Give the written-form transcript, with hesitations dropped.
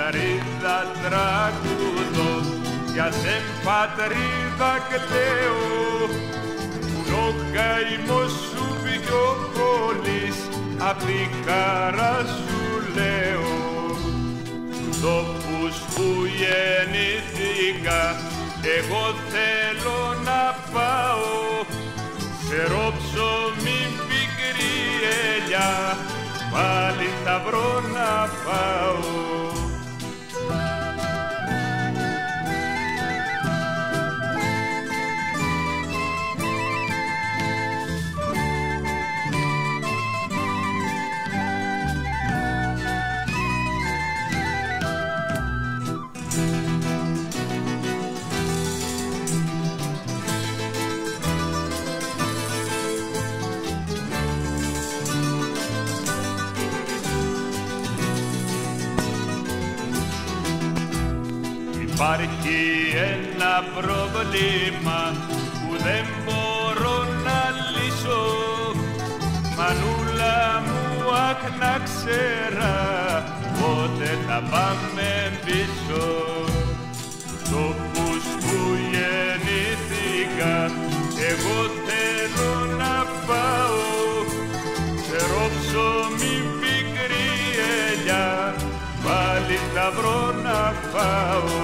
πατρίδα τραγουδώ, για σεν πατρίδα κλαίω, που ο καημός σου πιο πολύς, απ' τη χαρά σου λέω. Στους τόπους που γεννήθηκα, εγώ θέλω να πάω, σε ρόψωμη πικρή ελιά, πάλι θα βρω να πάω. Υπάρχει ένα πρόβλημα που δεν μπορώ να λύσω, μανούλα μου, αχ να ξέρα πότε θα πάμε πίσω. Στους τόπους που γεννήθηκα, εγώ θέλω να πάω, σε ρόψωμη πικρή ελιά, πάλι θα βρω να πάω.